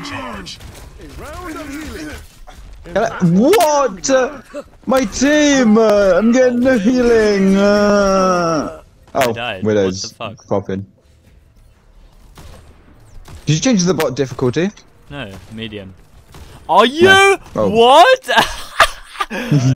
What? My team! I'm getting no healing! Oh, Widow's popping. Did you change the bot difficulty? No, medium. Are you? No. Oh. What?